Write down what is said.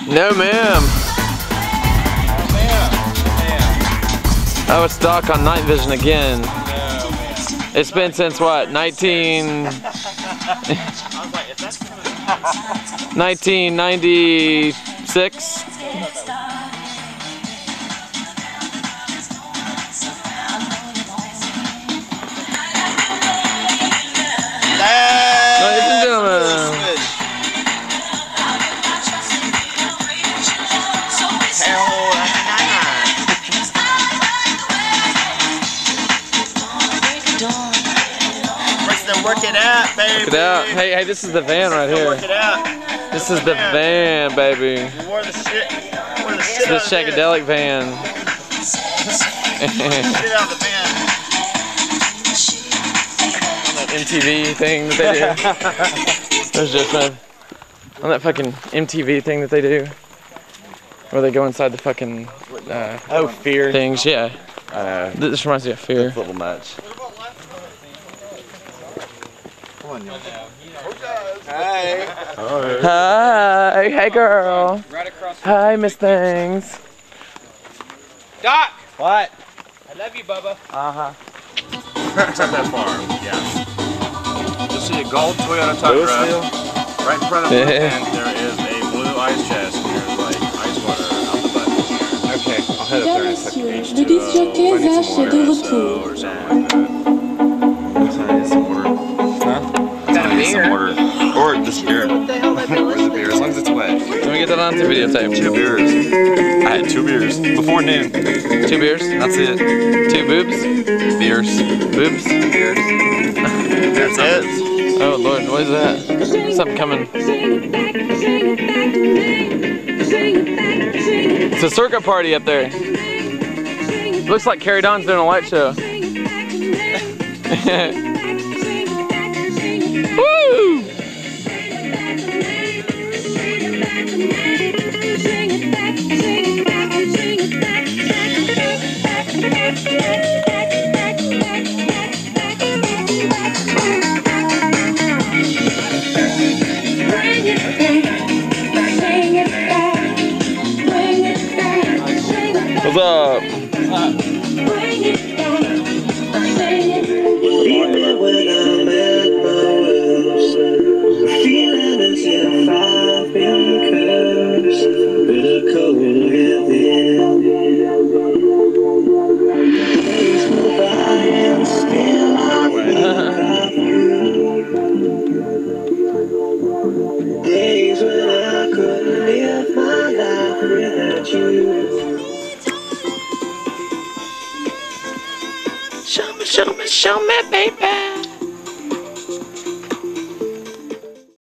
No, ma'am. Oh, it's dark on night vision again. It's been since what? 1996? Ladies and gentlemen. Work it out, baby. Work it out. Hey, this is the van right here. Work it out. This is the van, baby. You wore the shit. It's the Shagadelic van. Shit out the van. On that MTV thing that they do. There's just on that fucking MTV thing that they do, where they go inside the fucking Fear things. Yeah. I know. This reminds me of Fear. That's a little much. Hey. Hi, hey girl. Right across. Hi, Miss Things. Doc. What? I love you, Bubba. Except that farm, yeah. You'll see a gold Toyota Tundra right in front of it, and there is a blue ice chest, and there's like ice water out the butt. Okay, I'll head up there in a second. Le disjockey Zach est de retour. Or something like that. I need some water. Huh? I need some water. Or this beer. Or the beer, as long as it's wet. Let me get that on to videotape. 2 beers. I had 2 beers before noon. 2 beers? That's it. 2 boobs? Beers. Boobs? Beers. That's it. Oh Lord, what is that? Something coming. It's a circuit party up there. Looks like Carrie Don's doing a light show. Woo! What's up? Days when I couldn't live my life without you. Show me, baby.